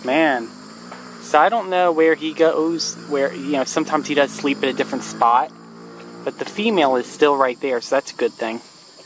Man. So I don't know where he goes, where, you know, sometimes he does sleep at a different spot. But the female is still right there, so that's a good thing.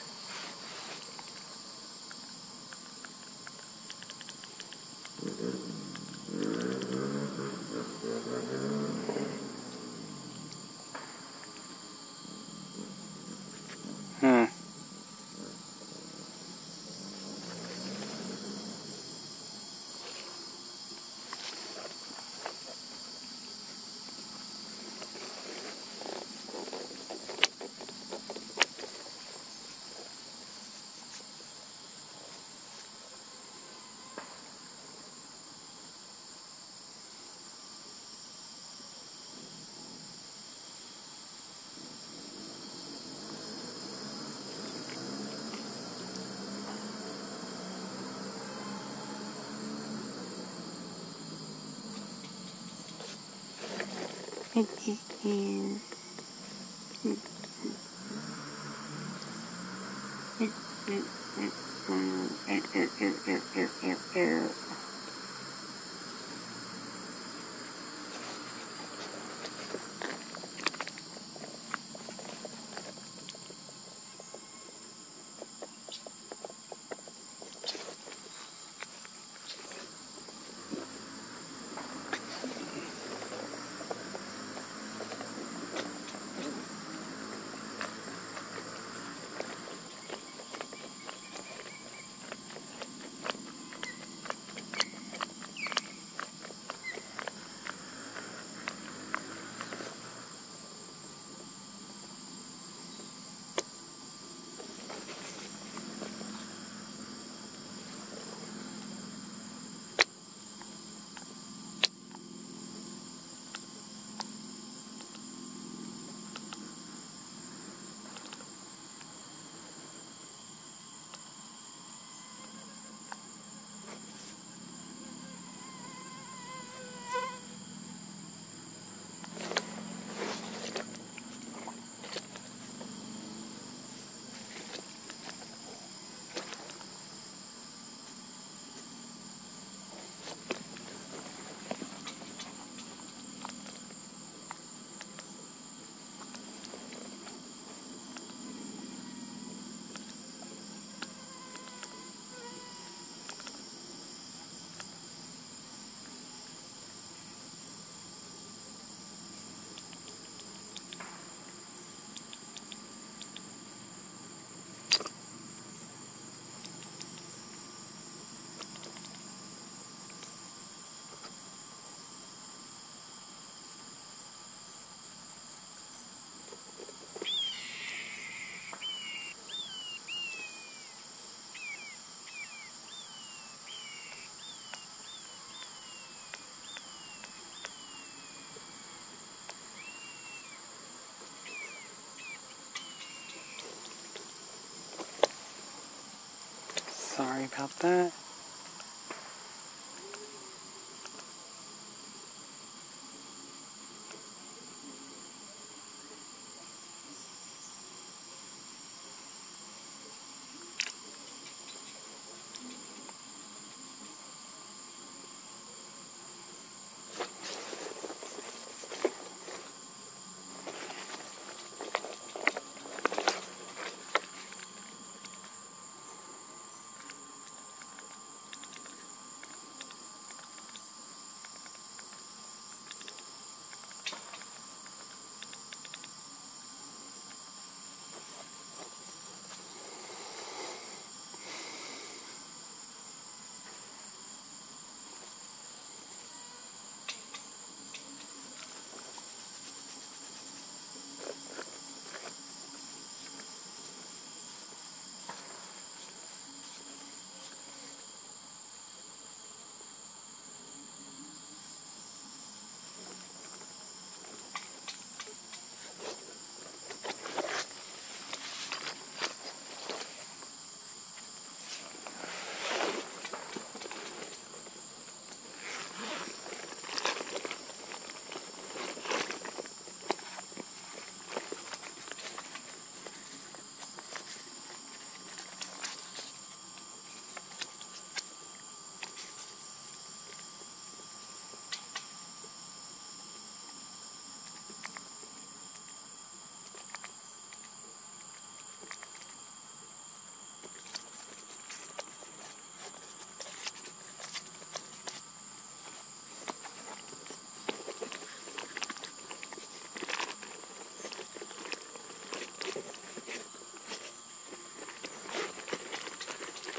Sorry about that.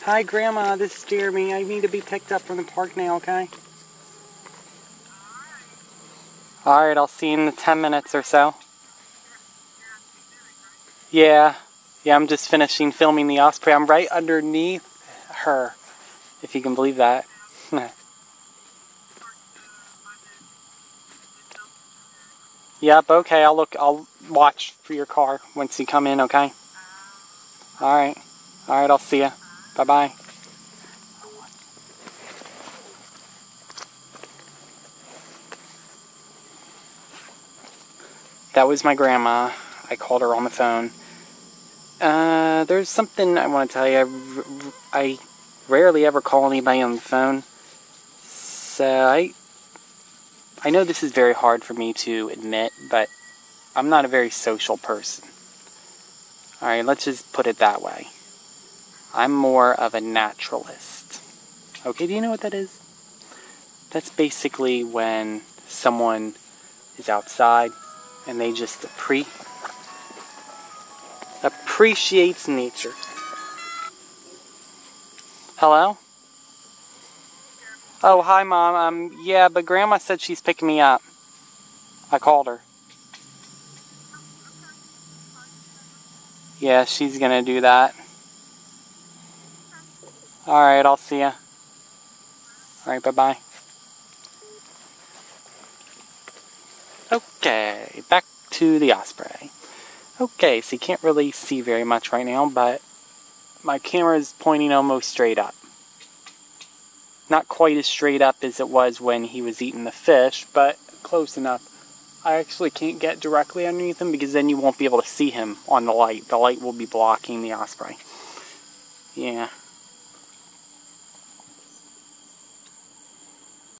Hi, Grandma. This is Jeremy. I need to be picked up from the park now, okay? Alright, I'll see you in 10 minutes or so. Yeah. Yeah, I'm just finishing filming the Osprey. I'm right underneath her, if you can believe that. Yep, okay, I'll watch for your car once you come in, okay? Alright. Alright, I'll see ya. Bye-bye. That was my grandma. I called her on the phone. There's something I want to tell you. I rarely ever call anybody on the phone. So I know this is very hard for me to admit, but I'm not a very social person. Alright, let's just put it that way. I'm more of a naturalist. Okay, do you know what that is? That's basically when someone is outside and they just appreciates nature. Hello? Oh, hi, Mom. Yeah, but Grandma said she's picking me up. I called her. Yeah, she's gonna do that. Alright, I'll see ya. Alright, bye-bye. Okay, back to the Osprey. Okay, so you can't really see very much right now, but my camera is pointing almost straight up. Not quite as straight up as it was when he was eating the fish, but close enough. I actually can't get directly underneath him because then you won't be able to see him on the light. The light will be blocking the Osprey. Yeah.